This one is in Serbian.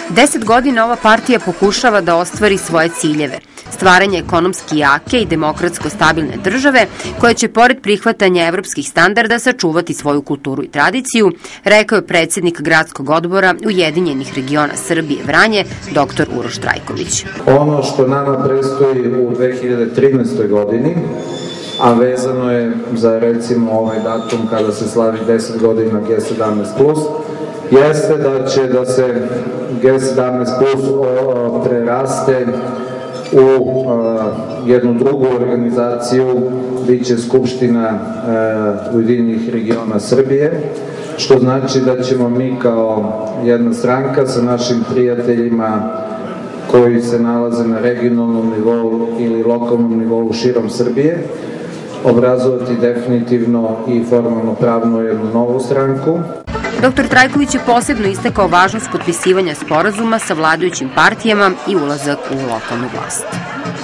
10 godina ova partija pokušava da ostvari svoje ciljeve. Stvaranje ekonomski jake i demokratsko stabilne države koja će pored prihvatanja evropskih standarda sačuvati svoju kulturu i tradiciju, rekao je predsjednik Gradskog odbora Ujedinjenih regiona Srbije Vranje, dr. Uroš Trajković. Ono što nama predstoji u 2013. godini, a vezano je za recimo ovaj datum kada se slavi 10 godina G17+, jeste da se G17+ preraste u jednu drugu organizaciju, biće Skupština Ujedinjenih regiona Srbije, što znači da ćemo mi kao jedna stranka sa našim prijateljima koji se nalaze na regionalnom nivou ili lokalnom nivou širom Srbije, obrazovati definitivno i formalno pravno jednu novu stranku. Dr. Trajković je posebno istakao važnost potpisivanja sporazuma sa vladajućim partijama i ulazak u lokalnu vlast.